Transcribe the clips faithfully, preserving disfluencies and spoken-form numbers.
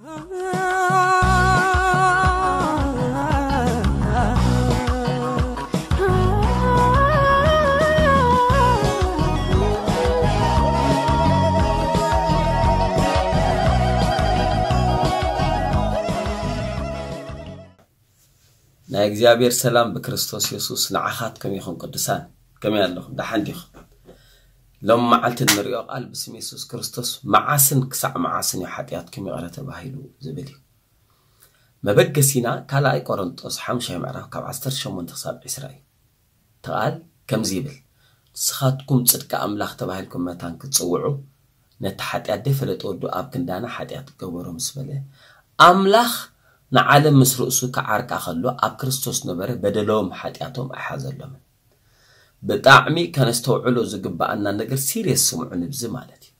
نا إخبار سلام بكريستوس يسوع نعخات كم يخون قدسان كم يالله ده حنديخ لما عالت النريق قال بسم يسوع كريستوس معاسن كسع معاسن يحديات كم يغلط بهايلو زبدي ما بقى سينا كلا أي قرنطس حمشة معرف كاب عستر شو منتصب إسرائيل تقال كم زيبل سخاتكم صدق أملاخ تبهايلكم متان كتصوعوا نتحديات دفلت أردو أب كندانا حديات جبرهم سبله أملاخ نعلم مسرؤسو كعرق أخلو أب كريستوس نبره بدلهم حدياتهم أحزر لهم بطعمي كان استوعلو زقبا أننا نقر سيريس سمعون بزمالتي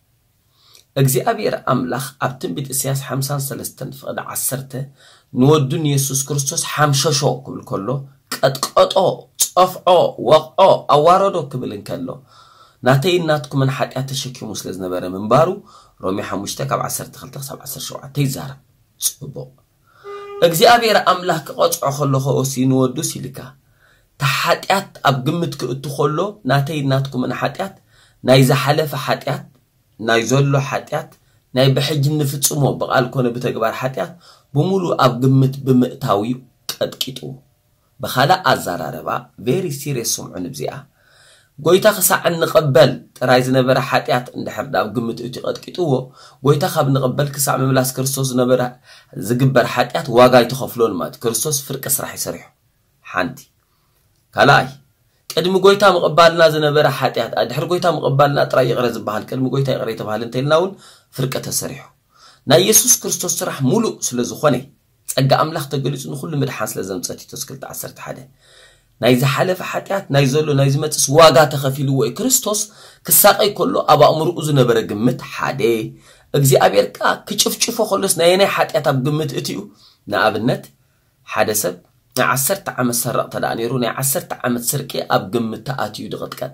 أجزي أبير أملاخ أبتن بيت إسياس حمسان سلستن فقد عسرته نودون يسوس كريستوس حمششو كبل كله قطقطو صفعو وقعو أواردو كبل انكالو ناتي ناتكم من حديات الشكي مسلز نبره من بارو رومي حموشتك أب عسرت خلتك سب عسر شوعة تيزارب صبو أجزي أبير أملاك قطع خلو خؤسي نودو سيلكا تحديات أب قمتك اتخلو ناتي ناتكم من حديات نايزا حلف حديات نايزولو حديات ناي بحج نفتسمو بقال كونه بتقبار حديات بمولو أب قمت بمئتاوي قد كيتو بخالا أزاراربا very serious سمعون بزيئة قويتا خساع نقبل ترايز نبرا حاتيات اندحر داب قمت اتي قد كتوه قويتا خاب نقبل كساع مملاس كريستوس نبرا زقبر حاتيات واقاي تخفلون مات كريستوس فرقس راح يسرح حانتي كالاي قدم قويتا مقبالنا زنبرا حاتيات ادحر قويتا مقبالنا ترى يغرز بحال قدم قويتا يغريت بحال انتلناون فرقة تسرح نا يسوس كريستوس سرح مولو سلزخوني تسقى أملاخ تقليس نخل مدحان سلزم تساتي تسكلت عسرت حدا نايز حلف حاتيات نايزولو نايز متس واقع تخفيلو وي كريستوس كساقي كله أبا أمرو أزو نبرا قمت حادي اجزي أبيركا كيشوف خلص نايني حاتيات أب قمت اتيو نا أبنت حدا سب نا عسرت عمت سرق تدانيرو نا عسرت عمت سركي أب قمت تآتيو دغت كات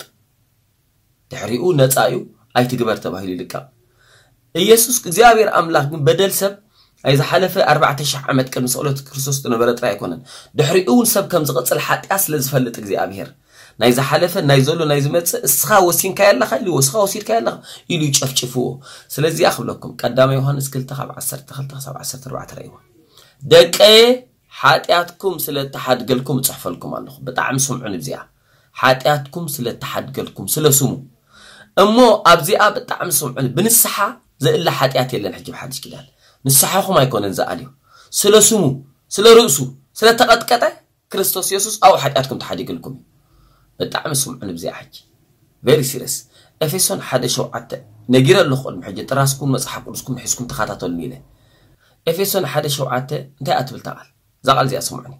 تحريقو نتايو أي تقبر تباهيلي لكا إيسوس اجزي أبير أملاخ بدل سب إذا حلف أربعة شح عمد كم مسؤولة كريستوس تنبرت رأي كونن دحريقون سب كم زغط الحات أصل زفلت إجزي أبير نايز حلف نايزولو نايز مت السخا وسين كيلا خلي وسخا وسير كيلا يلو يشفشفوه سلزي أخذ لكم قدام يوحنا كل تخاب عسر تخل تخسب عسر أربعة رأيوه دقة حاتياتكم سل تحد قلكم تصحف لكم الله بتعم سمعون بزيا حاتياتكم سل تحد قلكم سل سمو أمو أبزيا بتعم سمعون بنصحة زي إلا حاتيات يلا نحجب حدش كلال نصحاكم ما يكون نزعليه سلا سمو سلا رؤسو سلا تقطقطه كريستوس يسوس أو حاتياتكم تحديق لكم بتعم سمعون بزي حكي very serious أفيسون حدا شو عتا نجير اللخول محجة راسكم مصحاب ورسكم حسكم تخاطاتوا الميلة أفيسون حدا شو عتا انت أتبل تعال زعل زي أسمعني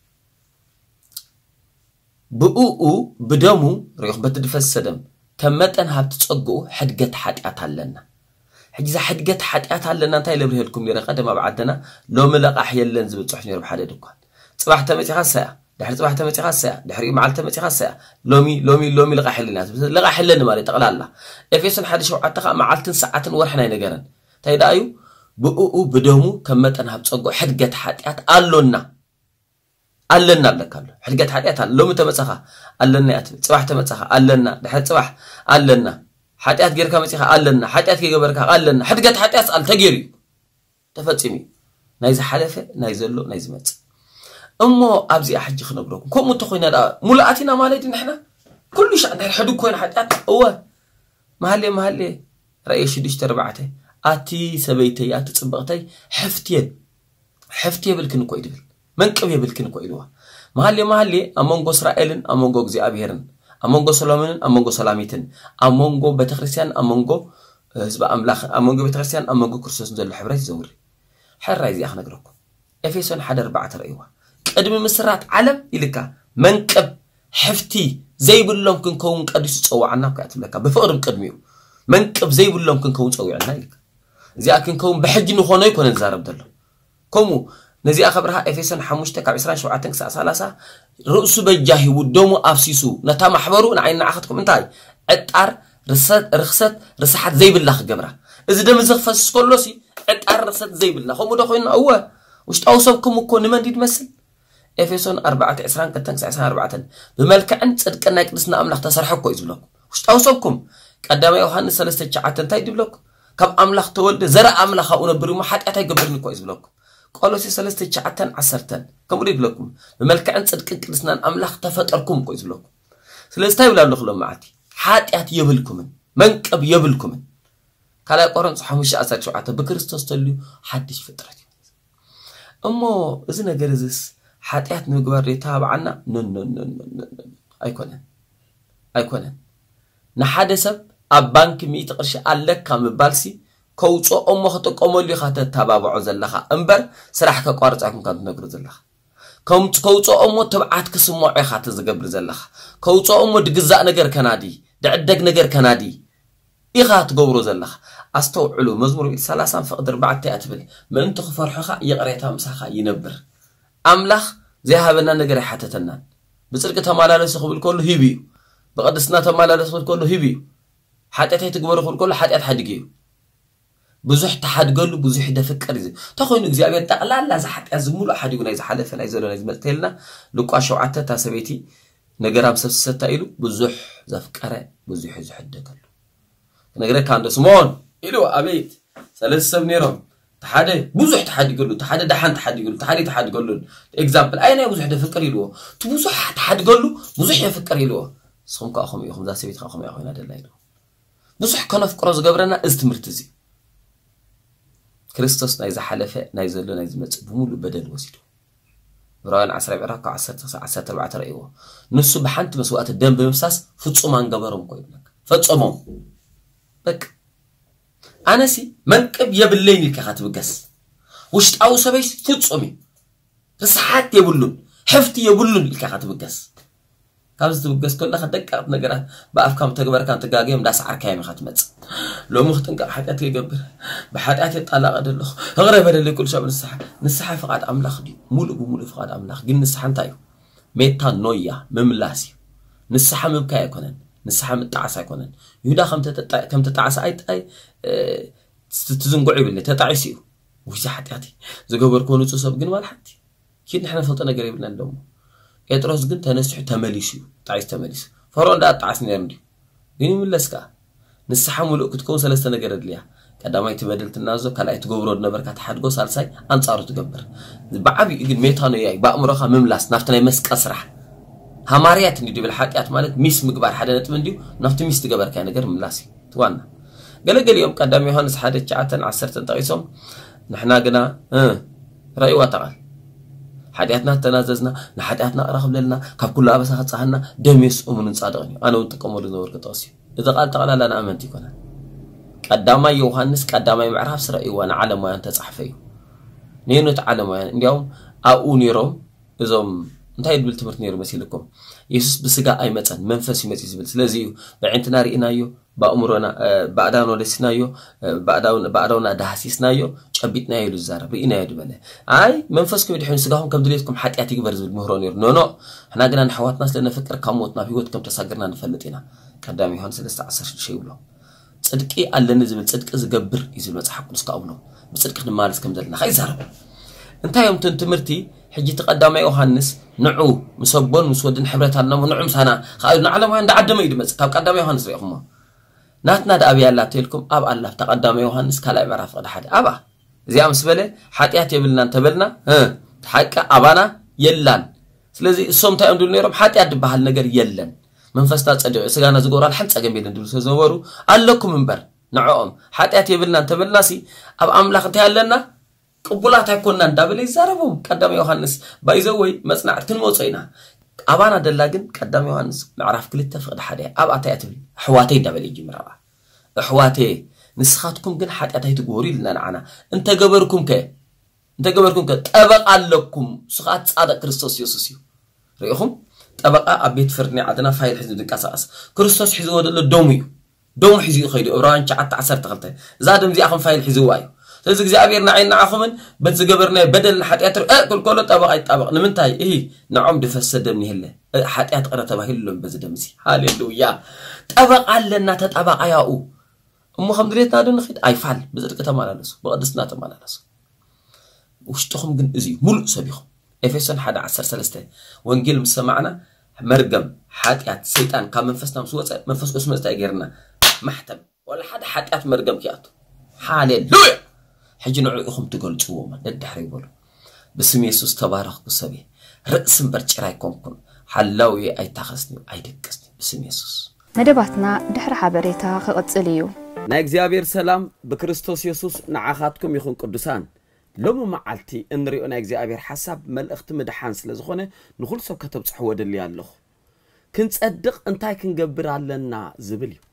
بقوقو بدمو ريخ بتدفس سدم كمتن هبتتصقو حدقت حاتيات لنا حجزا حدقت حاتيات لنا انتاي لبره لكم يرى قدم بعدنا لو ملق أحيال لنزل صحني رب حدا دكان صباح تمتي خاصة دحر صباح تمتي خاصة دحر معل تمتي خاصة لومي لومي لومي لقى حل الناس لقى حل لنا مالي تقل الله افيسن حدا شو عتقا معلتن ساعات ورحنا ينقرن تايدايو بقوقو بدمو كمتن هبتصقو حدقت حاتيات ألونا ألنا بلكالو حدقت حاتيات لومي تمتخا ألنا ياتبت صباح تمتخا ألنا دحر صباح ألنا حاتيات غير كمتخا ألنا حاتيات كي غبركا ألنا حدقت حاتيات أل تغيري تفصمي نايز حلفه نايزلو نايز مت أمو أبزي أحجي خنبركم كم متخوينا دا مولاتنا مالدي نحنا كل شيء عندنا حدو كوين حاتيات هو محلي محلي رأي شديش تربعته آتي سبيتي آتي تصبغتي حفتي حفتي بالكن كويدل من كم يبالكن كويدوا محلي محلي أمونغو إسرائيل أمونغو غزي أبيهرن أمونغو سلامين أمونغو سلاميتن أمونغو بتخريسيان أمونغو حزب أملاخ أمونغو بتخريسيان أمونغو كرسوس نزل الحبرات زوري حر رايزي أخنا نقولكم إفيسون حدا أربعة رأيوا قدم مسرات علم يلكا منكب حفتي زي بلهم كن كون قديس تصوع عنا كاتب لك بفقر مقدميو منكب زي بلهم كن كون تصوع عنا يلك زي أكن كون بحج نخونه يكون الزارب دله كومو نزي أخبرها إفيسون حموشتك عبسران شوعتك ساعة ثلاثة رؤسو بجاهي ودومو أفسيسو نتا محبرو نعين أخذكم انتاي اتقار رخصت رخصت رسحت زي بالله جبرة إذا دم زغفس كله سي اتقار مقرصت زي بالله هم دخلنا هو وش توصفكم كون من دي تمثل إفسون أربعة عشرين كتنكس عشرين أربعة بملك أنت صدقنا يقدسنا أملاك تصرحوا كويس بلوك وش توصفكم قدام يوحنا ثلاثة شعات تاي دي بلوك كم أملاك تولد زرع أملاك أو نبري ما حد أتاي قبرني كويس بلوك قالوا سي ثلاثة شعات عشرتن كم ريد بلوكم بملك أنت صدقنا يقدسنا أملاك تفتركم كويس بلوك ثلاثة ولا نخلو معتي حد أتي يبلكم منكب يبلكم كلا قرن صحمش أسد شعات بكريستوس تلو حدش فترة أمو إذا جرزس حتى نقبر يتابعنا نن نن نن نن أيكونن أيكونن نحد سب أبانك ميت قرش علىك كم بالسي كوتو أمه خطك أمه اللي خاطر تابع عزلها أمبر سرحك قارت أكون كنت نقبر زلها كم كوتو أمه تبعت كسمع خاطر زقبر زلها كوتو أمه دجزاء نجر كنادي دعدق نجر كنادي إخات قبر زلها أستوعلو مزمور ثلاثة فقدر بعد تأتبل من أنت خفر حخا يقرأتها مسخا ينبر أملاخ زي هذا نجري حتى تنان بسرقة تمالا لسخ بالكل هيبي بقدسنا تمالا لسخ بالكل هيبي حتى تيجبر خل كل حتى أتحد جيو بزح تحد قلو بزح ده فكر زي تخوين إجزاء لا لا زحت أزمول أحد يقول إذا حلف أنا إذا لازم تلنا لقوا شوعته تسبيتي نجرام سبس ستايلو بزح زفكره بزح زح ده قلو نجري كان دسمون إلو أبيت ثلاث سبنيرهم تحدي بوزح تحدي يقول له تحدي دحان تحدي يقول له تحدي تحدي يقول له اكزامبل اين بوزح ده فكر يلو تبوزح تحدي يقول له بوزح يفكر يلو صوم كاخم يخم ذا سبيت كاخم يا اخويا دلا يلو بوزح كنا فكرز جبرنا استمرتزي كريستوس نايز حلفه نايز له نايز مص بمول بدل وسيدو براين عشرة بعراق عشرة عشرة سبعة رأيوه نص بحنت مسوات الدم بمساس فتصوم عن جبرهم كويبلك فتصومهم بك أنا سي منكب يبليني كخات بقص وشت أو سبيس فتصومي رسحات يبلون حفتي يبلون الكخات بقص كابز بقص كلنا خدك أب نجرا بأفكام تجبر كان تجاجيم داس عركايم خات مت لو مختن حاجات يجبر بحاجات يطلع قدر غريب هذا اللي كل شيء من الصحة من الصحة فقط أملاخ دي مول بمول فقط أملاخ جن الصحة تايو ميتا نويا مملاسي الصحة مبكاء يكونن الصحة متعسى يكونن يهودا خم تتع كم تتعسى أي أي تزنقعي بالله تتعسيو وش حتياتي زجبر كونو تصاب جن ولا حتى كيد نحن فلتنا قريبنا اللوم يترس جن تنسح تمليسيو تعيس تمليس فرون ده تعسني رمدي ديني من لسكا نصحة ملوك تكون سلسلة نجرد ليها كده ما يتبادل تنازو كلا يتجبروا النبركات حد جو سالساي أنصاره تجبر بعبي يجي ميتانو ياي بأمرها مملاس نفتنا يمسك أسرح هماريات ندي بالحقيقة مالت ميس مقبار حدا نتمنديو نفط ميس تجبر كان نجر ملاسي توانا قال قال يوم قدام يوحنا حدا شعاتن عسرتن تقيسهم نحنا قلنا اه رأيوا تعال حدياتنا تناززنا نحدياتنا أرخب لنا كاب كلها بس هتصحنا دميس أمون صادقني أنا وأنت كمل نور كتاسي إذا قال تعالى لنا أمنتي كنا قدام يوحنا قدام يعرف سرعي وأنا علم وأنت صحفيه نينو تعلم وأنا اليوم أوني روم إذا انتهي بالتمرت نيرو مسيلكم يسوس بسقا أي متن منفس يمتيز بالسلازيو بعندنا رئنايو بأمرنا بعدانا لسنايو بعدانا بعدانا دهسيسنايو شبيتنا يلو الزارة رئنايو دبله أي منفسكم يدحون سقاهم كم دليلكم حتى يأتي برز بالمهرونير نو نو إحنا قلنا نحوات ناس لنا فكر كموتنا في وقت كم تساقرنا نفلتنا قدام يهون سلسة عصر شيء ولا صدقي على نزل صدق زجبر يزيد مسحق نسق أبنو بصدق إحنا مالس كم دلنا خايز زارة انت يوم تنتمرتي حجي تقدم يوحنس نعو مسبون مسودن حبرتنا ونعم سنة خايز نعلم وين دعدم يدمس تقدم يوحنس ريحهم ناتنا دا أبي الله تلكم أب الله تقدم يوحنس كلا يعرف قد حد أبا زي أمس بله حتى يبلنا تبلنا ها حقا أبانا يلان سلزي الصوم تايم دول نيرم حتى يدب هالنجر يلان من فستات أجو سجانا زجورا الحنت أجمل دول سزورو ألكم منبر نعوم حتى يبلنا تبلنا سي أب أملاك تهلنا قبلات هيكوننا دابل يزاربهم قدام يوحنس بايزوي مصنع تنموصينا أبانا دلاجن قدام يوحنس معرف كل تفقد حدا أب أتيتبل حواتي دابل يجي مرابا حواتي نسخاتكم جن حتى أتيتقوري لنا معنا أنت جبركم كه أنت جبركم كه أبقى لكم سخات صادق كريستوس يسوسيو رأيهم أبقى أبيت فرني عدنا فايل حزب الكاساس كريستوس حزود الدومي دوم حزيو خيدو إبراهيم شعت عسر تغلطه زادم زي أخم فايل حزواي تلزق زي أبيرنا عين عاخمن بس جبرنا بدل حتى أتر أه كل كله طبق أي طبق نمنتهي إيه نعم دفسد من هلا حتى أتقرأ طبق هلا بس دمسي هاليلويا طبق علنا تطبق ياؤو أمو خم دريتنا دون خيد أي فعل بزرق تمالا نسو بقدسنا تمالا نسو وشتخم جن إزي ملء سبيخم إفسون حدا عشر سلسته وانجيل مسمعنا مرقم حاتيات سيطان كان منفسنا مسوات منفس اسمه استاجرنا محتم ولا حدا حاتيات مرقم كياتو هاليلويا حجي نوعيكم تقول تقوما ندحر يقول بسم يسوس تبارك بسبي رأس برجرايكم كن حلاوي أي تخصني أي دكسني بسم يسوس مدباتنا دحر حبريتا قصليو نا እግዚአብሔር ሰላም በክርስቶስ ኢየሱስ ንዓኻትኩም ይኹን ቅዱሳን لومو معلتي انريو نا እግዚአብሔር حساب መልእኽቲ ምድሓን ስለ ዝኾነ ንኹል ሰብ ከተብጽሕዎ ደሊ ኣለኹ ክንጸድቕ እንታይ ክንገብር ኣለና ዝብል እዩ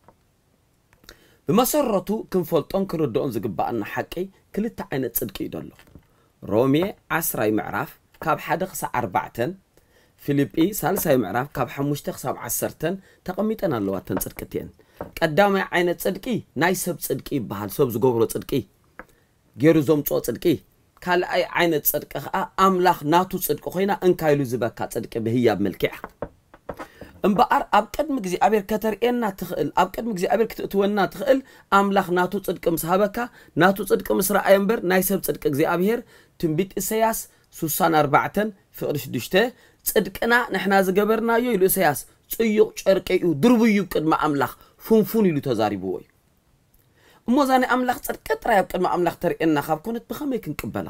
بمسرته كنفلطون كردون زغبانا حقي كلتا عينت صدق يدلو رومي عشرة معراف كاب حدق ساعة أربعة فيليبي ثالثة معراف كاب حمشتخ سبع عشرة تقميتنا اللواتن صدقتين قدام عينت صدقي ناي سب صدقي بحال سب زغبرو صدقي غيرو زومصو صدقي كال اي عينت صدق املاح ناتو صدق خوينا انكايلو زبكا صدق بهياب ملكع امبار اب قدم እግዚአብሔር ከተርእየና ትኽእል اب قدم እግዚአብሔር ክትእትወና ትኽእል አምላኽ ናቱ ጽድቅ ምስሃበካ ናቱ ጽድቅ ምስራአይ እምበር ናይ ሰብ ጽድቅ እግዚአብሔር ትንቢት ኢሳያስ ሶስት አርባዕተ ፍቅር ሽዱሽተ ጽድቅና ንሕና ዝገበርናዮ ኢሉ ኢሳያስ ጽዩቕ ጨርቂኡ ድርብዩ ቅድመ አምላኽ ፉንፉን ኢሉ ተዛሪብዎ እዩ እሞዛኔ አምላኽ ጽድቅ ጥራይ ኣብ ቅድመ አምላኽ ተርእየና ካብ ኮነት ብኸመይ ክንቅበላ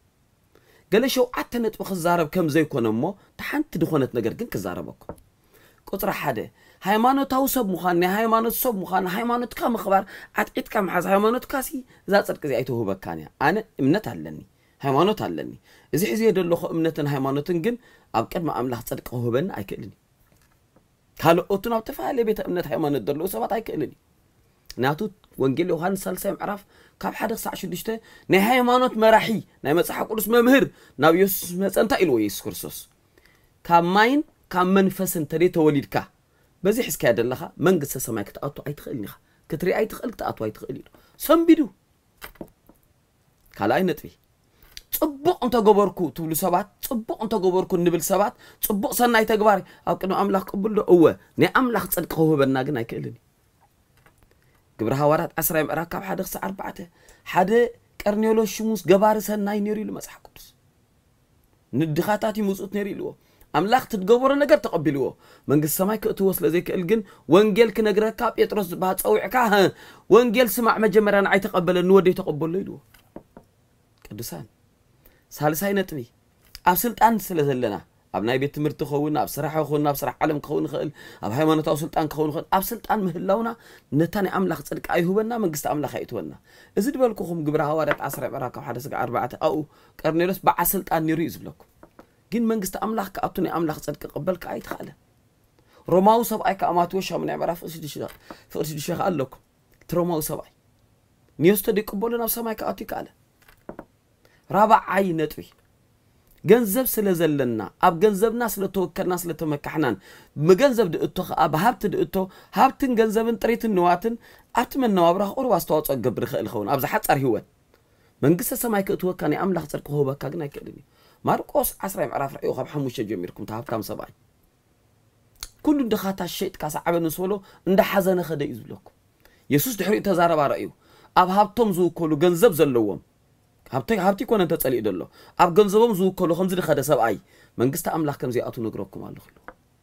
ገለሸው አተነት በኽዛረብ ከም ዘይኮነሞ ተሓንቲ ድኾነት ነገር ግን ክዛረበኩም قطر حدا هايمانوت توسب مخان هايمانوت صب مخان هايمانوت كم خبر عتقيت كم حز هايمانوت كاسي ذات صدق زي أيته بكانيا أنا إمنت علني هايمانوت علني إذا حزي يدلو خو إمنتن هايمانوتن جن أبكر ما أملاح صدق هو بن أيكلني قالوا أتونا بتفعل بيت إمنت هايمانوت دلو سبعة أيكلني ناتو وانجيل يوحنا سالسة عرف كاب حدا ساعة شو دشته نه هايمانوت مرحي نه مسح قرص ممهر نبيوس مثلا تقلوا يسوع كريستوس كماين كم منفس تري توليدك بزي حس كاد الله منقص سماك تقطع أي تخلني خا كتري أي تخلك تقطع أي تخلني سام بدو كلا نتبي صبق أنت جبركو تقول سبات صبق أنت جبركو نبل سبات صبق سنة تجباري أو كأنه أملاك قبل له هو نه أملاك صدق هو بالناجن يكلني جبرها ورات أسرع راكب حدا خس أربعة حدا كرنيولو شموس جبار سنة ينيري لمسح قدس ندخاتاتي موسوت نيري له أملاك تتجبر النجار تقبلوه من قصة ما يكتوصل زيك الجن وانجيل كنجرة كاب يترص بهات أو عكاها وانجيل سمع مجمران عي تقبل النودي تقبل ليلو كدسان سالساي نتبي أبسلت أن سلسلنا أبناء بيت مرت خونا بصراحة خونا بصراحة علم خون خل أب هاي ما نتوصلت أن خون خل أبسلت أن مهلونا نتاني أملاك صدق أي هو بنا من قصة أملاك يتونا إذا بالكم جبرها ورد عصر براكم حدث أربعة أو كرنيرس بعسلت أن يريز لكم جن منجست أملاك كأبتني أملاك صدق قبلك أي تخاله روماو سبعي كأمات وشها من عبارة فأرشد الشيخ فأرشد الشيخ قال لك تروماو سبعي نيوستدي قبولنا نفس ما كأتي كاله رابع عين نتوي جنزب سلزلنا أب جنزب ناس لتوكل ناس لتمكحنان مجنزب دقتو أب هبت دقتو هبتن جنزب طريت النواتن أتمنى نوابره أروى استوات أجبر خيل خون أبز حتى أرهوت منجست سماي كأتوه كان أملاك صدق هو بكاجنا كلني ماركوس عشرة معرف رأيه خب حموش جميركم تهاب كم سبعي كل دخات الشيء كاس عبد نسولو عند حزن خد يزبلكم يسوس دحري تزارب رأيه أب هابتم زو كلو جنزب زلوهم هابتي هابتي كون أنت تسألي دلله أب جنزبهم زو كلو خمسة خد سبعي من قست أملاك كم زي أتو نقرأكم على خلو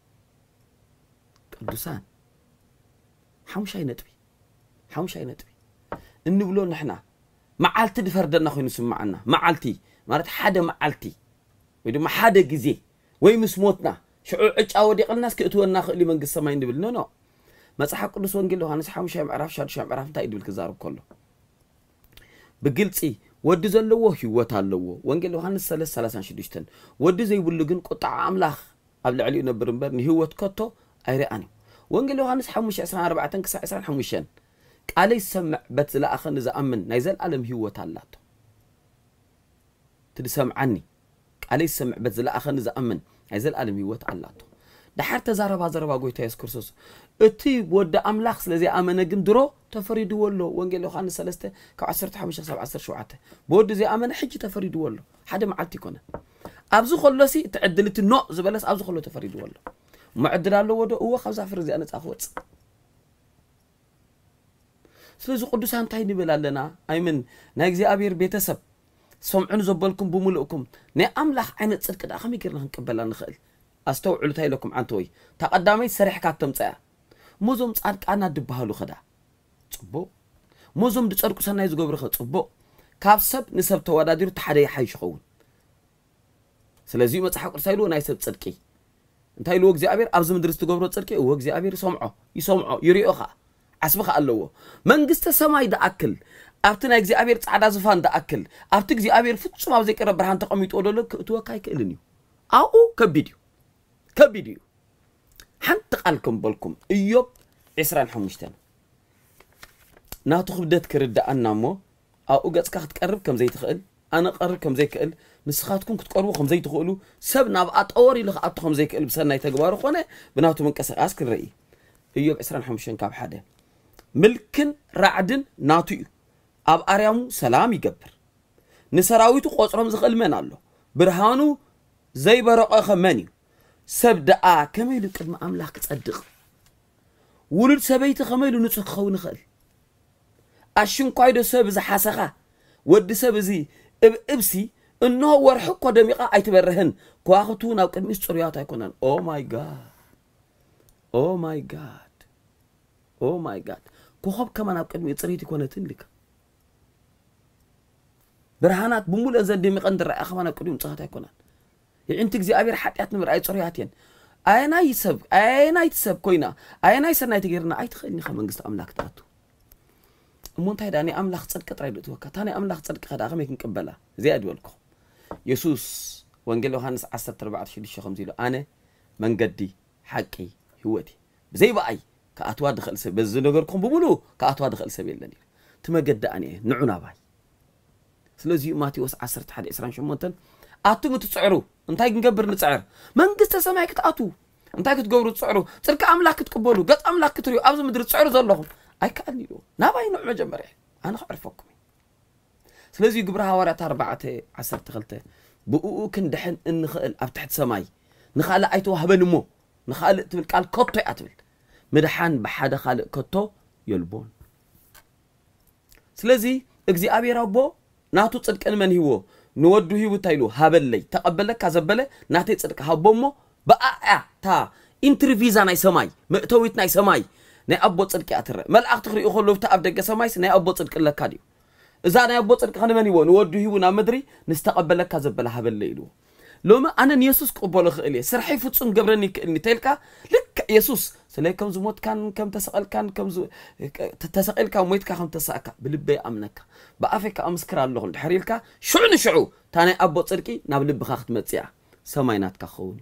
قدوسان حمش أي نتبي حمش أي نتبي إنه بلون نحنا معالتي دفردنا خوي نسمعنا معالتي مرات حدا معالتي ويدو ما حدا جزي وين مسموتنا شو عج أودي الناس كأتوا ناخذ اللي من قصة ما يندبل نو نو ما صح قدس وانجيل له هنس حامش هم عرف شاد شام عرف تايد بالكزارب كله بقلتي ودي زلوه هو تعلوه وانجيل له هنس ثلاث ثلاث عشر دشتن ودي زي بلقين قطع عملاخ قبل علي نبرمبر هو تكتو أيراني وانجيل له هنس حامش عشرة أربعة تنكس عشرة حامشين قال يسمع بس لا أخن إذا أمن نزل علم هو تعلاته تدسم عني عليه السمع بزلا أخن إذا أمن عزل ألم يوت علاته ده حتى زاربا زاربا قوي تيس كرسوس اتي ود أملاخ لذي أمن جندرو تفريد ولو وانجيل له خان سلسته كعشرة حمشة سبعة عشر شوعته بود زي أمن حجي تفريد ولو حدا معلتي كونه أبزو خلصي تعدلت النوع زبلس أبزو خلو تفريد ولو معدل له وده هو خمسة فرز أنا تأخذ ስለዚህ ቅዱሳን እንታይ ንብል ኣለና ኣይምን ናይ እግዚአብሔር ቤተሰብ ሰምዑን ዘበልኩም ብሙሉእኩም ናይ ኣምላኽ ዓይነት ጽድቂ ዳ ከመይ ጌርና ክንቀበላ ንኽእል ኣስተውዕሉ እንታይ ኢለኩም ዓንተ ወይ ተቐዳመይ ሰሪሕካ ተምፅያ ሞዞም ጻድቃና ድበሃሉ ኸዳ ጽቡቕ ሞዞም ድጸድቁ ሰናይ ዝገብሩ ኸ ጽቡቕ ካብ ሰብ ንሰብ ተወዳዲሩ ተሓደ ይሓይሽ ይኸውን ስለዚህ መጽሓፍ ቅዱስ ኢሉ ናይ ሰብ ጽድቂ እንታይ ኢሉ እግዚአብሔር ኣብዚ ምድሪ ዝትገብሮ ጽድቂ እወ እግዚአብሔር ይሰምዖ ይሰምዖ ይሪኦኻ ዓስብኻ ኣለዎ መንግስተ ሰማይ ደኣክል ኣብቲ ናይ እግዚአብሔር ጻዕዳ ዝፋን ደኣክል ኣብቲ እግዚአብሔር ፍጹም ኣብ ዘይቀረብ ብርሃን ተቐሚጡ ደሎ ክትወካ ኣይክእልን እዩ ኣብኡ ከቢድ እዩ ከቢድ እዩ ሓንቲ ቃል ከምበልኩም ኢዮብ عشرين وخمسة ናቱ ክብደት ክርዳኣና እሞ ኣብኡ ገጽካ ክትቀርብ ከም ዘይትኽእል ኣነ ቀርብ ከም ዘይክእል ንስኻትኩም ክትቀርቡ ከም ዘይትኽእሉ ሰብ ናብ ኣጠወር ኢሉ ኣቶ ከም ዘይክእል ብሰናይ ተግባሩ ኾነ ብናቱ መንቀሳቐስ ክርኢ ኢዮብ عشرين وخمسة ካብ ሓደ ምልክን ራዕድን ናቱ እዩ ኣብ ኣርያሙ ሰላም ይገብር ንሰራዊቱ ቆጽሮም ዝኽእል መን ኣሎ ብርሃኑ ዘይበረቐ መን እዩ ሰብ ደኣ ከመይ ኢሉ ቅድሚ ኣምላኽ ክጸድቕ ውሉድ ሰበይቲ ከመይ ኢሉ ንጹህ ክኸውን ይኽእል ኣሽንኳይዶ ሰብ ዝሓሰኻ ወዲ ሰብ እዚ እብእብሲ እንሆ ወርሒ እኮ ደሚቓ ኣይትበርህን ከዋኽብቱ ናብ ቅድሚስ ጽሩያት ኣይኮነን ኦ ማይ ጋድ ኦ ማይ ጋድ ኦ ማይ ጋድ ኮኸብ ከማ ናብ ቅድሚ ጽሪት ይኮነትን ልካ ብርሃናት ብሙሉእ ዘደሚቐን ዝረኣያ ከማ ናብ ቅድሚ ጽሩያት ኣይኮነን ይዕንቲ እግዚአብሔር ሓጢኣት ንምርኣይ ጽሩያት እየን ኣየናይ ሰብ ኣየናይ ሰብ ኮይና ኣየናይ ሰናይ ትገርና ኣይትኽእልኒ ኸ መንግስቲ ኣምላክ ተኣቱ እሞ እንታይ ዳ ናይ ኣምላኽ ጽድቂ ጥራይ ድእትወካ እታ ናይ ኣምላኽ ጽድቂ ኸዳ ከመይ ክንቅበላ እዚኣ ድበልኩም ኢየሱስ ወንጌል ዮሐንስ عشرة أربعة شديش ከምዚ ኢሉ ኣነ መንገዲ ሓቂ ህይወት ብዘይ በኣይ ከኣትዋ ድኽእል ሰብ በዚ ነገርኩም ብሙሉእ ከኣትዋ ድኽእል ሰብ የለን ኢሉ እቲ መገዲ ኣነ እየ ንዑ ናባይ ስለዚ ማቴዎስ عشرة واحد عشرين وثمانية ኣቱም ትጽዕሩ እንታይ ክንገብር ንጽዕር መንግስተ ሰማይ ክትኣቱ እንታይ ክትገብሩ ትጽዕሩ ጽድቂ ኣምላክ ክትቅበሉ ገጽ ኣምላክ ክትሪኡ ኣብዚ ምድሪ ትጽዕሩ ዘለኹም ኣይከኣልኒ ኢሉ ናባይ ንዑ መጀመርያ ኣነ ክዕርፈኩም ስለዚ ግብረ ሐዋርያት أربعة عشرة اثنين ብኡኡ ክንድሕን እንኽእል ኣብ ትሕቲ ሰማይ ንኻልእ ኣይተዋህበን እሞ ንኻልእ ትብል ቃል ከቶ እያ ትብል ምድሓን ብሓደ ካልእ ከቶ የልቦን ስለዚ እግዚአብሔር ኣቦ ናቱ ጽድቂ ንመን ሂቦ ንወዱ ሂቡ ታይሉ ሃበለይ ተቀበለካ ዘበለ ናተይ ጽድቂ ሃቦሞ በኣያ ታ ኢንትርቪዛ ናይ ሰማይ ምእተዊት ናይ ሰማይ ናይ ኣቦ ጽድቂ ኣትረ መልኣክ ትኽሪኡ ኸለውታ ኣብ ደገ ሰማይስ ናይ ኣቦ ጽድቂ ለካ ዲዩ እዛ ናይ ኣቦ ጽድቂ ከነመን ሂቦ ንወዱ ሂቡ ናብ ምድሪ ንስተቀበለካ ዘበለ ሃበለይ ኢሉ ሎማ ኣነ ኢየሱስ ቅበሎ ክእል ስርሒ ፍጹም ገብረኒ ክእልኒ ተልካ ልክ ኢየሱስ ስለይ ከም ዝሞትካን ከም ተሰቀልካን ከም ተሰቀልካ ሞይትካ ከም ተሳእካ ብልበይ ኣምነካ በኣፈካ ኣምስክር ኣለኹ ድሕሪልካ ሽዑ ንሽዑ ታናይ ኣቦ ጽድቂ ናብ ልብኻ ክትመጽያ ሰማይናትካ ኸውን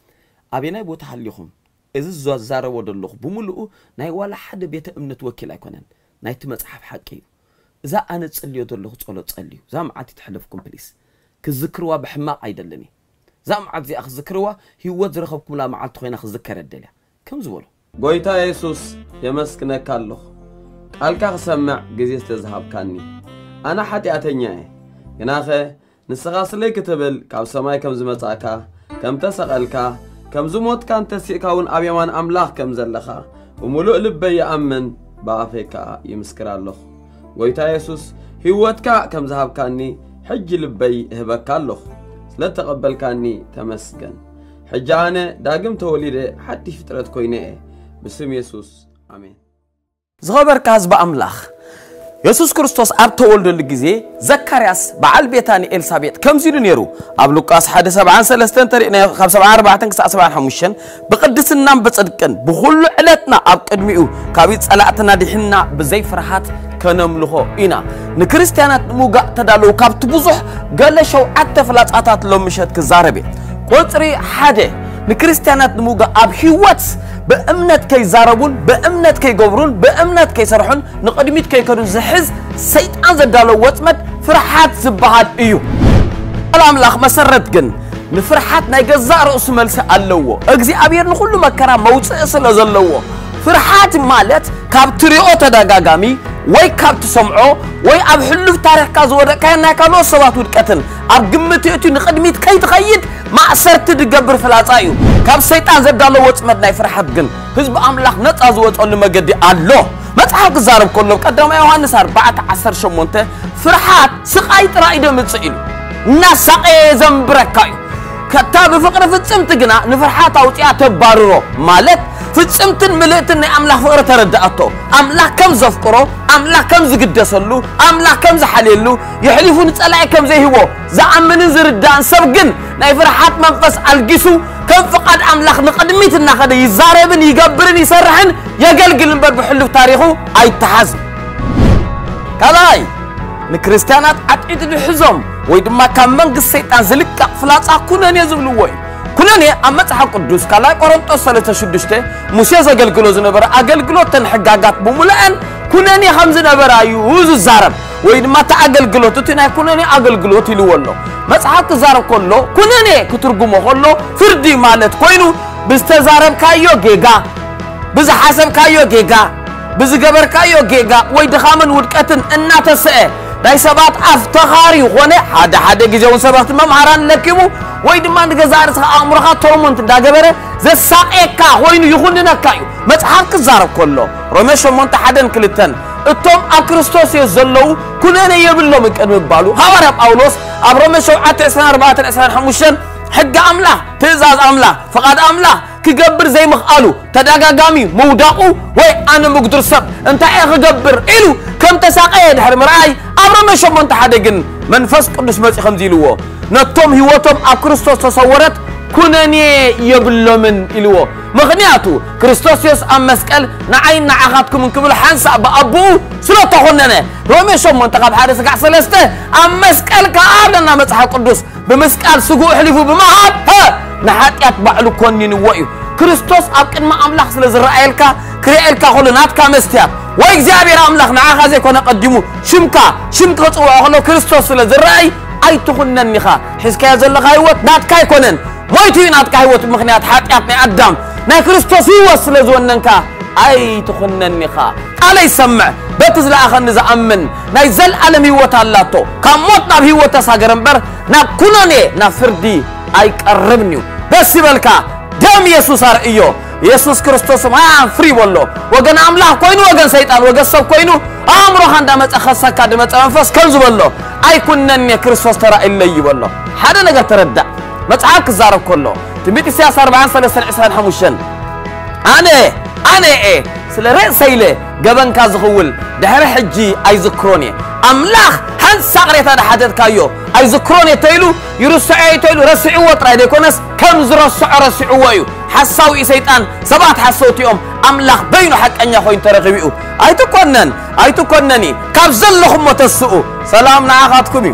ኣበናይ ቦታ ሃሊኹም እዚ ዝዛረቦ ደለኹ ብሙሉኡ ናይ ዋላ ሓደ ቤተ እምነት ወኪል ኣይኮነን ናይቲ መጽሓፍ ሓቂ እዩ እዛ ኣነ ጽልዮ ደለኹ ጸሎት ጸልዩ እዛ መዓት ትሕለፍኩም ፕሊስ ክዝክርዋ ብሕማቕ ኣይደለኒ زعم عزي أخذ ذكروا هو زرخبكم لا معلت خوينا أخذ ذكر الدليل كم زبولو قويتا يسوس يمسكنا كالله قال كاغ سمع جزيز تذهب كاني أنا حتى أتنياه يناخي نسغاس لي كتبل كاو سماي كم زمتاكا كم تسقلكا كم زموت كان تسيكاون أبيمان أملاخ كم زلخا وملوء لبي يأمن بافيكا يمسكر الله قويتا يسوس هوتكا كم ذهب كاني حج لبي هبك الله لا تقبل كاني تمسكن حجانة داقم توليده حتى فترة كوينة بسم يسوس آمين زغبر كاز بأملاخ يسوس كريستوس أب تولد الجزء زكرياس بعل بيتاني إلسابيت كم زيرو نيرو أب لوكاس حد سبعان سلستين ترينا خمسة سبعان أربعة تنكس سبعان حمشين بقدس النام بتصدقن بخل علتنا أب قدميو كابيت صلاتنا دحنا بزي فرحات كنملخو إنا نكريستيانات موجا تدالو كابت بزح قال شو عتى فلات عطات لو مشهد كزاربي قطري حدا نكريستيانات موجا أب هيوات بأمنت كي زاربون بأمنت كي جبرون بأمنت كي سرحون نقدميت كي كانوا زحز سيد أنزل دالو واتمت فرحات زبهات إيو الأملاخ مسرت جن نفرحات نيجزار رأس ملسة اللوه أجزي أبير نقول له مكرا موت أصل زلوه فرحات مالت كابتريو تداغامي وي كابت سمعو وي اب حلف تاريخ كازور كاينا كانو سبات ودكتن اب قمتيتو نقدميت كاي تخيد ما اثرت تدبر فلاصايو كاب شيطان زدالو وصمد ناي فرحات جن حزب املاح نصا زوصو لمغدي الله مصحف كزارب كله قدام يوحنس أربعة عشر شمونته فرحات سقاي تراي دمصيلو نسقي زمبركايو كتاب فقر فصمت جنا نفرحات اوطيا تباررو مالت فصمتن ملئتن املاح فقر تردأتو املاح كم زفقرو املاح كم زقدسلو املاح كم زحليلو يحلفون صلاي كم زيهبو زعمن زردان سبغن ناي فرحات منفس الجسو كم فقد املاح نقدميتنا خدي يزاربن يغبرن يسرحن يغلغل نبر بحلف تاريخو ايتحزم كلاي نكريستيانات عقيد الحزم ويدما كان منغس شيطان زلقق فلاصا كونن يزبلوي كونن امصح قدوس كلا قرنطوس ثلاثة وستة موسى زغلغلو زنبر اغلغلوتن حغاغات بمولان كونن خمس نبر ايوز زارب ويدما تاغلغلوت تنا كونن اغلغلوت يلولو مصحف زارب كله كونن كترغمو كله فردي مالت كوينو بستزارب كايو جيغا بز حسب كايو جيغا بز جبر كايو جيغا وي دخامن ودقتن اناتسئ داي سبات افتخاري هونه حدا حدا غيزون سبات ممهران لكيمو وي دما نغزارس امرخا تومنت داغبره زساقيكا هوينو يخوننكايو مصحف كزارب كله رومي شمونت حدن كلتن اتوم اكريستوس يزلو كلنا يبلو مكن يبالو حوار باولوس ابرومي سبعة أربعة خمسة حق املاح تزاز املاح فقد املاح كجبر زي مخالو تداغاغامي موداقو وي انا مقدر سب انت اي خجبر الو كم تساقي دحر مراي ابرو مشو انت حدغن منفس قدس مصي خمزيلو نتوم هيوتهم اكريستوس تصورت كونني يبلو من الو مغنياتو كريستوس يس ام مسقل نعين نعخاتكم من كبل حنسا بابو سلو تخوننه رومي شو منتقب حارس قع سلسته ام مسقل كابلنا مصحف قدس بمسقال سغو حلفو بمهاب ها نحاتيات بعلو كونين ويو كريستوس ابقن ما املاح سلازرائيلكا كريالكا خلناتكا مستيات وي اغزابير املاح نعاخا زي كون قدمو شمكا شمكا صوا خلو كريستوس سلازرائي اي تخننيخا حسكا يزلخا هيوت ناتكا يكونن مويتو ناتكا هيوت مخنيات حاتيات ني ادم نا كريستوس يوس سلازوننكا اي تخننيخا على يسمع بتزلا اخن زامن ناي زل عالم هيوت اللاتو كموتنا بهيوت تساغرنبر نا كونوني نا فردي اي قربنيو بس يبلكا دم يسوع ارئيو يسوع كريستوس ما فري والله وغن املاح كوينو وغن شيطان وغن سب كوينو امرو خندا مصخسكا دمص منفس كنز والله اي كنن كريستوس ترى اللي والله حدا نغير تردى مصحف كزارب كله تميت سياسة أربعة ثلاثة عشرين خمسة انا انا ايه سلا رأسيله جبن كازخول دحر حجي اي ذكروني املاح هن سقريت هذا حدث كايو اي ذكروني تيلو يرسعي تيلو رسعي وطرا يكونس كم زرسع رسعي ويو حساوي شيطان سبات حسوتيهم املاح بينو حق انيا خوين ترغبيو اي تكونن اي تكونني كابزلهم متسؤو سلامنا اخاتكم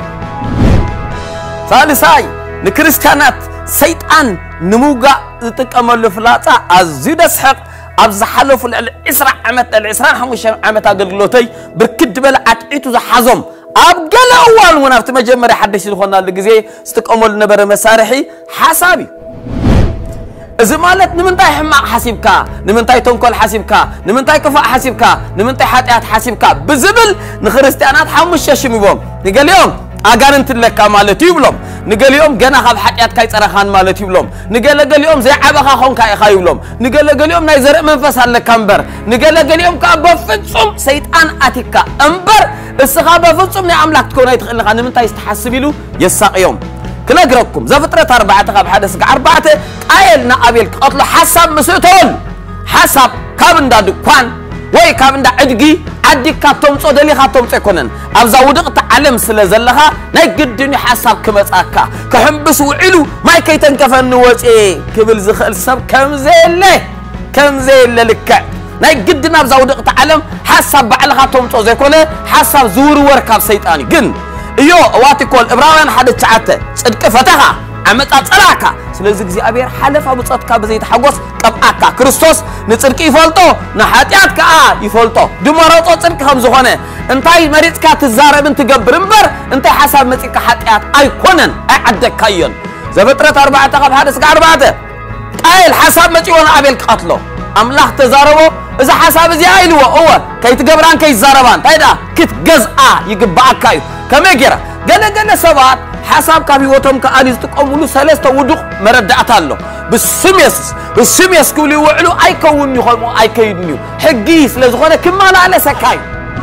ثالثاي لكريستيانات شيطان نموغا يتقملو فلاصا ازيد اسحق ابز حلفوا العسرة عمت العسرة خمسة عمت اغلغلوتي بركد بل عطيتو زحازم ابقل اول منافت مجمري حدش لخونا لغزي استقمل نبر مسارحي حسابي اذا مالت نمنتاي حماق حسيبكا نمنتاي تنكل حسيبكا نمنتاي كفاء حسيبكا نمنتاي حاتيات حسيبكا بزبل نخريستيانات حمش ششميبهم نقال يوم اغاننت لك مالتي يبلم نقال يوم جنا خاب حاتيات كاي صرخان مالتي يبلم نقال قال يوم زي عبخا خون كاي خاي يبلم نقال قال يوم ناي زرق منفس على كمبر نقال قال يوم كابا فصم شيطان اتيكا امبر السخا بفصم ني املاك تكون يتخل خان من تاي يستحسبيلو يساق يوم كلا غركم زفتره أربعة خاب حدث أربعة قايلنا ابيل قتل حسب مسوتون حسب كابندا دكان وي كابندا ادغي عدي كاتوم صدلي خاتوم تكونن ابزا ودقت علم سلازلخا ناي قدني حساب كمصاكا كحنبس وعلو ما كيتن كفن وصي كبل زخل سب كم زيله كم زيله لك ناي قدنا ابزا ودقت علم حساب بعل خاتوم صو زيكونه حساب زور وركاب شيطاني جن ايو واتي كول ابراهيم حد تشعته صدق فتها عمطا صلاكا ስለዚህ እግዚአብሔር ሐለፋ ብጽትካ በዘይት ሐጎስ ቀብአካ ክርስቶስ ንጽድቅ ይፈልጦ ንኃጢአት ከአ ይፈልጦ ድመረጾ ጽድቅ ከም ዝኾነ እንታይ መሪጽካ ትዛረብን ትገብር እምበር እንታይ ሐሳብ መጽካ ኃጢአት አይኮነን አይዓደካየን ዘፍጥረት أربعة ካብ ሓደ እስከ أربعة ቃይል ሐሳብ መጽዮን አቤል ቀትሎ አምላክ ተዛረቦ እዛ ሐሳብ እዚ አይልዎ እወ ከይትገብራን ከይዛረባን ታይዳ ክትገዝአ ይግባአካዩ ከመገራ ገለገለ ሰባት حساب كابي وتم كأنيز تقوملو سلسة ودق مردعت الله بالسم يسوس بالسم يسوس كولي وعلو أي كون يخلمو أي كيدنيو حقيس لزغنا كمان على سكاي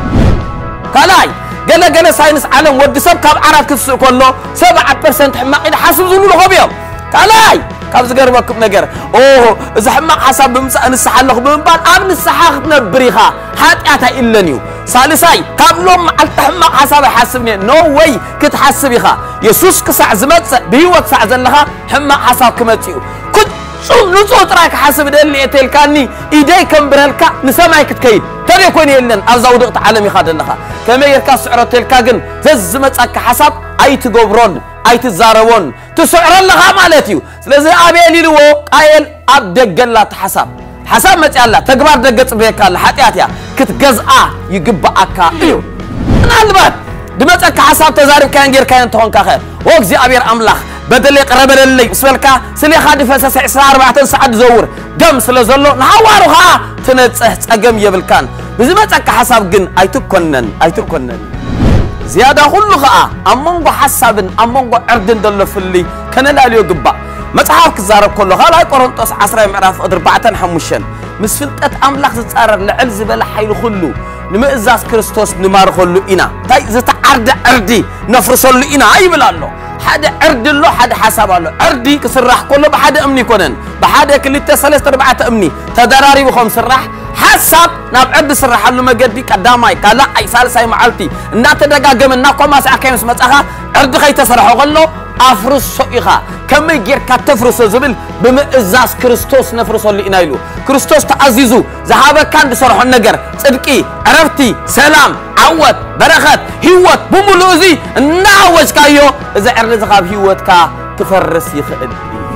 كلاي قال قال ساينس عالم ودي سب كاب عرب كسر كله سبعة بالمئة حماق إذا حسب زنو لغبيهم كلاي كاب زجر بكم نجر أوه إذا حماق حسب بمس أن السحلق بمبان أبن السحاق نبريها حتى أتى إلا نيو سالساي كاب لهم على حماق حسب حسبني نو واي كت حسبيها يسوس كسع زمت بيوت سع زلها حماق حسب كمتيو كنت شو نصوت راك حسب اللي تلكاني إيدي كم برهلكا نسمع كتكيد ترى يكون يلن أزود وقت عالمي خاد لها كما يركا سعر تلكاجن زمت أك حسب أي تجبرون أي تزارون تسعر لها مالتيو لذا أبي لي قايل أبدك لا تحسب حسب ما تعلى تجبر دقت بيك الله حتى كتجزأ يجبأك إيو أنا البات دمتك حسب تزارب كان غير كان تهون كخير وقزي أبير أملاخ بدل يقرب للي بسملك سلي خادي فسس عشرة أربعة ساعات زور دم سلزلو نحوارها تنصح صقم يبلكان بزمتك حسب جن أيتكونن أيتكونن زيادة كله خا أمونغو حسابن أمونغو أردن دلو فلي كان لا ليو جبا متحاف كزارب كله خلا قرنطس عشرة معرف أربعة حمشن مسفلتت أملاخ تتصارر لعلز بلا حيل خلو نمئزاز كريستوس نمار خلو إنا تاي زت عرد عردي نفرسلو إنا أي بلالو حدا عرد له حدا حساب له عردي كسرح كله بحدا أمني كونن بحدا كليته ثلاثة أربعة أمني تدراري بخم سرح حساب ناب عرد سرح له مجدي قدامي كلا أي سال ساي معلتي النات دقاقم الناقم ما سأكيم سمتها عرد خي تسرح وقله أفرس صيغة كم يجير كتفرس زبل بمئزاز كريستوس نفرس اللي إنايلو كريستوس تعزيزو ذهب كان بصرح النجر صدقي عرفتي سلام عوض بركات هيوت بملوزي نعوج كايو إذا عرض ذهب هيوت كا تفرس يخد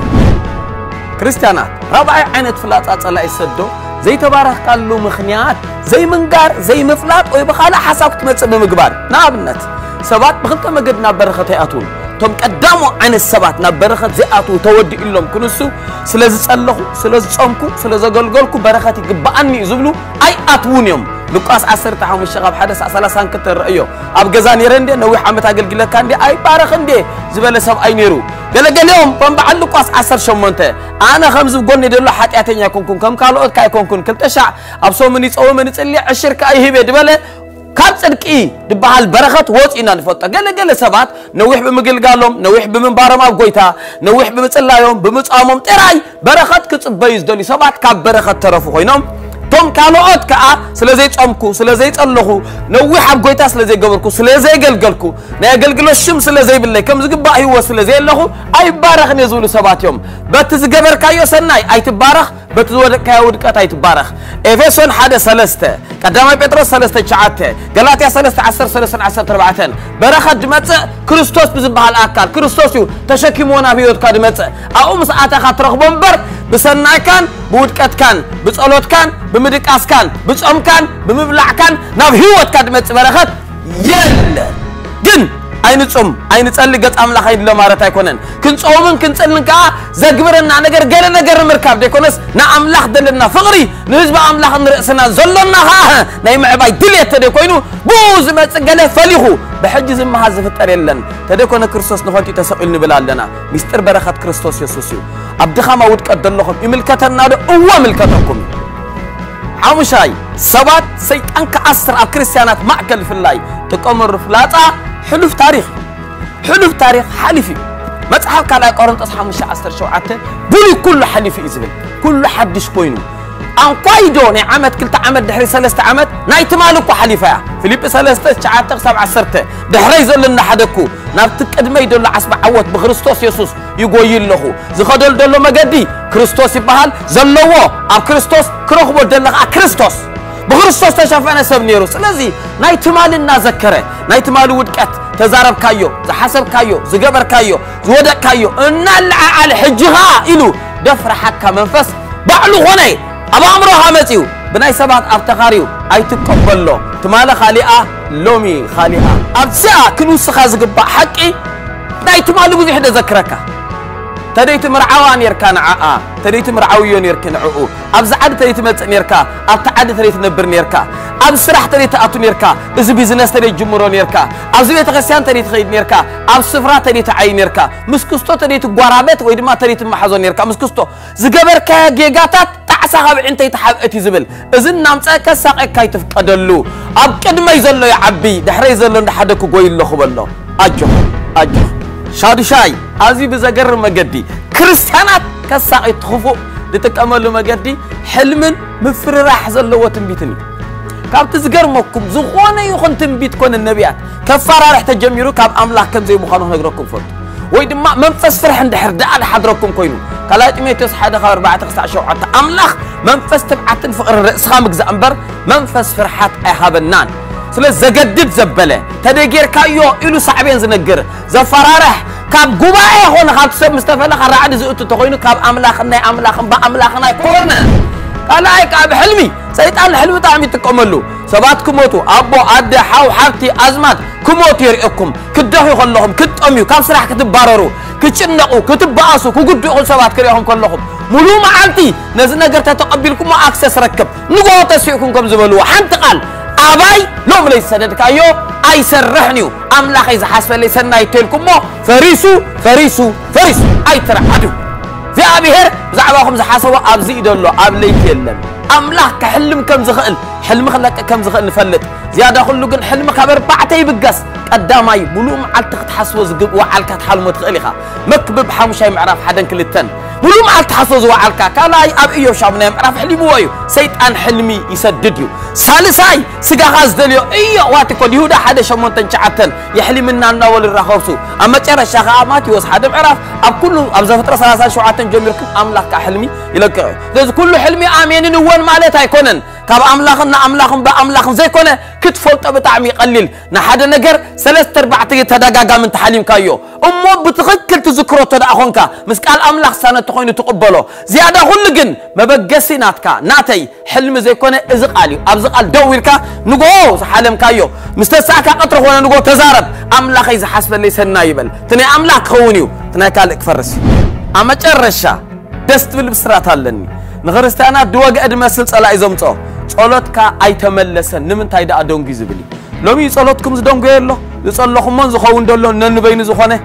كريستيانات ربع عينت فلات الله يسدو زي تبارك قال له مخنيات زي منقار زي مفلات ويبخالا حساب تمتص بمقبار نابنت سبات بخلت مقدنا بركات ياتون توم قدامو عن السبات نبرخت زياتو تودي إلهم كنسو سلازي صلخو سلازي صمكو سلازي غلغلكو بركات يقبأني زبلو أي أتون يوم لقاس عصر تحوم الشغاب حدث ثلاثة كتر رأيو أبغزان يرندي نوي حمت أقل قلة كان دي أي بارخندي زبالة سب أي نيرو قال قال يوم بنبعل لقاس عصر شمونته أنا خمس بقولني دلو حتى أتني كون كون كم قالوا كاي كون كون كل تشع أبصو مني أو مني اللي عشر كاي هبة دبلة كان صدقي دبال بركات وات إنا نفطا قال قال سبات نويح بمقل قالهم نويح بمن بارم أبغيتها نويح بمتصلايهم بمتصامم تراي بركات كتصبيز دولي سبات كاب بركات ترفو هينهم توم كانوا أت كأ سلزي أمكو سلزي الله نويح أبغيتها سلزي قبركو سلزي قلقلكو نقلقلو الشم سلزي بالله كم زقبا هو سلزي الله أي بارخ نزول سبات يوم بتزقبر كايو سناي أي تبارخ بتزود كاود كات أي تبارخ إفسون حدا سلسته قدام بطرس سلسته شعته غلاطيا سلسته عشر سلسته عشر تربعتين برخة دمت كريستوس بزبها الأكل كريستوس يو تشكيمونا بيوت كدمت أو مساعته خاطر بمبر بسناي كان بودكات كان بتصلوت كان بمدقاس كان بصوم كان بمبلع كان ناب هيوت كدمت برخة يلا جن أين تصوم أين تصلي قط أملاخ أين لو مارت يكونن كن صومن كن تصلي كا زجبرنا نجر جل نجر مركب ديكونس نا أملاخ دلنا فقري نسبة أملاخ نرأسنا زلنا ها نايم عباي دليت تديكونو بوز ما تجله فليهو بحجز ما هذا فتريلن تديكون كريستوس نفاتي تسأل نبلالنا مستر بركة كريستوس يسوسيو أبدخا ما ود قدلهم يملكتنا ده هو ملكتكم عمشاي سبات سيد أنك أسر الكريستيانات معكل في الله تقامر فلاتا حلف تاريخ حلف تاريخ حلفي ما تحاول كلا قرنت أصحاب مش عصر شوعته بلي كل حلفي إزبل كل حدش كوينو أن قايدو نعمت كلتا عمد دحري سلسة عمد نايت مالك وحليفة فيليب سلسة شعاتك سبع سرته دحري زلنا حدكو نابتك أدمي يدل عصب عوت بخريستوس يسوس يقويل له زخدل دلو مجدي كريستوس يبهال زلوا أب كريستوس كروخبو دلنا كريستوس بخريستوس تشافنا سبنيرو سلازي نايت مالنا ذكره نايت مال ودكت تزارب كايو زحسب كايو زجبر كايو زودك كايو إن على حجها إلو دفر حكا منفس بعلو هني أبا أمره متيو بناي سبعة أفتخاريو أي تقبل له تمالا خالئة لومي خالئة أبساء كنوس خازق حقي ناي تمالو بزي حدا ذكرك تريت مرعوان يركان عاء تريت مرعويون يركن عؤو أبز عاد تريت متن يركا أب تعاد تريت نبر يركا أب سرح تريت أتون يركا إذا بيزنس تريت جمهورون يركا أب زبيت غسيان تريت خيد يركا أب سفرة تريت عين يركا مسكستو تريت قرابات ويدما تريت محزون يركا مسكستو زجبر كجيجاتات تعسها أنت يتحب أتيزبل إذن نامسا كساق كيتف قدلو أب كد ما يزلو يا عبي دحري يزلو نحدك وقوي الله خبالله أجو أجو شادو شاي أزي بزجر مجدي كريستيانات كساق يتخفو لتكملوا مجدي حلمن مفر راح زلوا تنبيتني كاب تزجر مكم زخونة يخون تنبيت كون النبيات كفارة راح تجمعوا كاب أملاك كم زي مخانو نقرأكم فرد ويد ما منفس فرح عند حرد على حضركم كوينو كلايت ميتوس حدا خبر بعد تقطع شو عطا أملاخ منفس تبعتن فقر الرأس خامك زأمبر منفس فرحات أيهاب النان سلس زجدد زبلة تدقير كايو إلو صعبين زنقر زفرارح كاب قبائي هون خاب تسب مستفلا خرعاد زؤتو تقوينو كاب أملاخنا أملاخنا بأملاخنا يقولنا كلاي كاب حلمي سيطان الحلم تعمي تكملو سبات كموتو أبو عد حاو حرتي أزمات كموتو يرئكم كدهو يخلهم كتأميو كاب سرح كتباررو كتشنقو كتبعاسو كقدو سبات كريهم كلهم ملو معانتي نزلنا قرتا تقبلكم وأكسس ركب نقو تسويكم كم زبلو حمت قال أباي لوم ليس سددك أيو أي سرحنيو أملاخ إذا حسب ليس نايتلكم مو فريسو فريسو فريسو أي ترحدو في أبيهر زعباهم زحاسوا أبزي دولو أبليك يلن أملاخ كحلم كم زخل حلم خلك كم زخل نفلت زيادة خلو قن حلم خبر بعتي بقص قدامي بلوم على تحسوز وعلك تحلم تخليها مكبب حمشي معرف حدا كل التن بلوم على تحسوز وعلك كلاي أب إيو شابنا معرف حلي بوايو سيد أن حلمي يسدديو سالساي سجا غاز دليو إيو واتكون يهودا حدا شمون تنشعتن يحلي منا النول الرخوسو أما ترى الشغامات يوز حدا معرف أب كله أب زفترة ثلاثة شعاتن جميلكم أملاك كحلمي يلقى لذ كل حلمي آمين نوان مالتها يكونن كاب أملاخنا أملاخن بأملاخن زي كونه كتفولت بتعمي قليل نحد نجر ثلاثة أربعة تدقاقا من تحليم كايو أمو بتغكل تذكروا تدعونك مسكال أملاخ سنة تقوين تقبله زيادة هلقن ما بقسي ناتكا ناتي حلم زي كونه إزقالي أبزقال دويركا نقو حالم كايو مستساكا قطره وانا نقو تزارب أملاخ إذا حسب اللي سنايبل تني أملاخ خونيو تني كالك فرس أما ترشا دست بالبسرات هالني نغرستانا دواج أدمسل صلاة إزمتو صلاتك أي تملسن نمن تايدا أدونجي زبلي لو مي صلاتكم زدونجي الله يصلحكم من زخون دلوا ننبين زخانه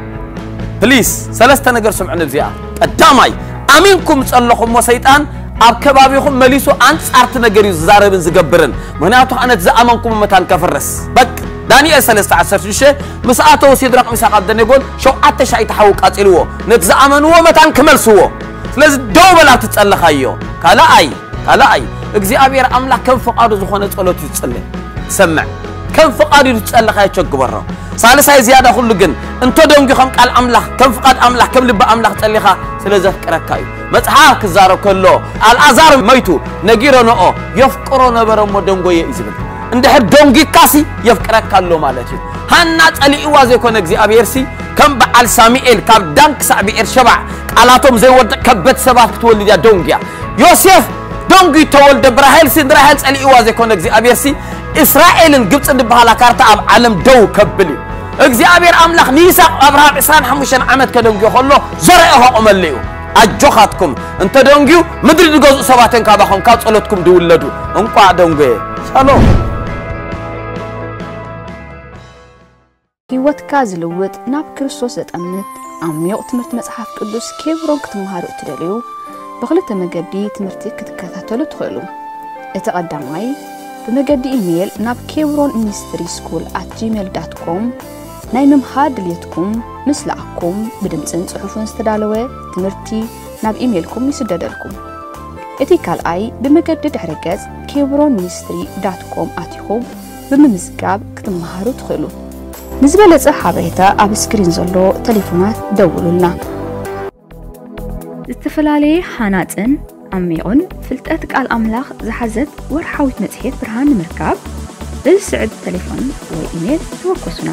بليس ثلاثة نجار سمعنا بزيادة الدماي أمينكم صلحكم وسيطان أبكبابيكم مليسو أنت أرت نجاري زاربن زجبرن مناتو أنا تزامنكم متان كفرس بك دانيال ثلاثة عشر شيء مساعته وسيدرق مساق عبدنا يقول شو عتش أي تحوك أتلوه نتزامنوه متان كمل سوه لازم دوبلا تتصلح أيوه كلا أي كلا أي إجزي أبير أملاك كم فقار زخانة صلوات تتصلح سمع كم فقار يتصلح هاي شق برا سالس هاي زيادة كله جن أنتو دوم جخم قال أملاك كم فقار أملاك كم لب أملاك تصلحها سلزة كركاي متحاك زارو كله الأزار ميتو نجيرو نو يفكرون برا مدوم جوي إزبل عند حد دونجي كاسي يفكرك كله مالتي هنات علي إوازي كون إجزي أبير سي كم بعل ساميل كاب دانك سابير شبع علاتهم زي ود كبت سبات تولد يا دونجيا يوسف دونجي تولد براهيل سين راهيل علي إوازي كون إجزي أبير سي إسرائيل جبت عند بحالا كارتا أب عالم دو كبلي إجزي أبير أملاخ ميساق أبراهام إسرائيل حموشان عمد كدونجي خلو زرعه أمليو أجوخاتكم أنت دونجيو مدري دجوز سباتين كابهم كاب صلوتكم دولدو أنقع دونجي سلام ህይወትካ ዝልውጥ ናብ ክርስቶስ ዘጠምት ዓሚቕ ትምህርቲ መጽሓፍ ቅዱስ ኬብሮን ክትመሃሩ እትደልዩ ብኽልተ መገዲ ትምህርቲ ክትከታተሉ ትኽእሉ እቲ ቀዳማይ ብመገዲ ኢሜል ናብ ኬብሮን ሚኒስትሪ ስኩል ኣት ጂሜል ዳት ኮም ናይ ምምሃር ድልየትኩም ምስ ለኣኩም ብድምፅን ጽሑፍን ዝተዳለወ ትምህርቲ ናብ ኢሜልኩም ይስደደልኩም እቲ ካልኣይ ብመገዲ ድሕረ ገጽ ኬብሮን ሚኒስትሪ ዳት ኮም ኣቲኹም ብምምዝጋብ ክትመሃሩ ትኽእሉ نزبلة حبيتا أب سكرين زلو تليفونات دولونا استفلالي حاناتن عميقون فلتأتك الأملاخ زحزت ورحاوت متحيط برهان مركاب بالسعد تليفون وإيميل توقسنا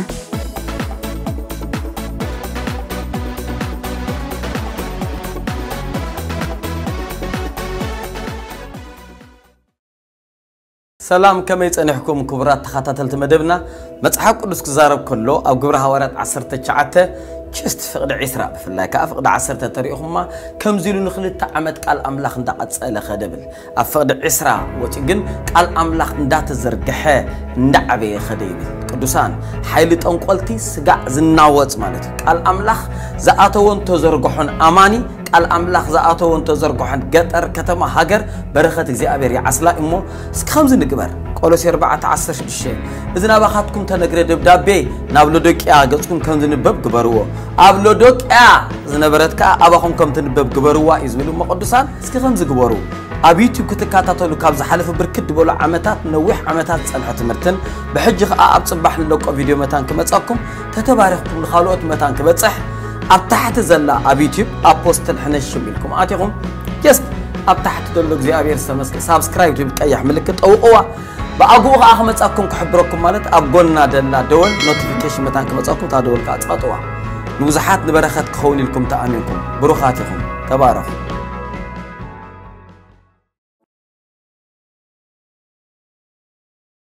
سلام كما يتنحكم كبرات تخاتات المدبنا مصحف قدس كزارب كله أو جبر هوارات عصرت الشعته كست فقد عسرة بفلا كأفقد عصرت طريقهما كم زيلو نخلت عمد قال أملاخ ندق أتسأل خدبل أفقد عسرة وتجن قال أملاخ ندات الزرقحة ندعبي خديبل قدسان حيلت أنقلتي سجع زناوت مالته قال أملاخ زأتون تزرقحون أماني قال أملاخ زأتون تزرقحون قطر كتما هاجر برخة زي أبيري عسلا إمو سكخمز نكبر قولوا سير بعد عصر الشيء إذا نبغاتكم تنقرأ دبدابي نابلودك يا قصكم كم تنبب كبروا أبلودك يا إذا نبرتك أبغاكم كم تنبب كبروا إزميلو مقدسان سكخمز كبروا أبيتو كتكاتاتو لو كابز حلف بركد بولا عمتات نوح عمتات سنحة مرتن بحجة أب صباح لكم فيديو متان كمتصاكم تتبارككم الخالوات متان كبتصح أبتحت زلا أبيتيوب أبوستل حنش منكم آتيكم يس أبتحت دلوك زي أبير سمسك سابسكرايب تبقى أي ملكة أو قوة بأقوى أحمد أكم كحبركم مالت أبقولنا دلا دول نوتيفيكيشن متان كمتصاكم تادول كاتقطوا نوزحات نبرخات خوني لكم تأمينكم بروخاتكم تبارك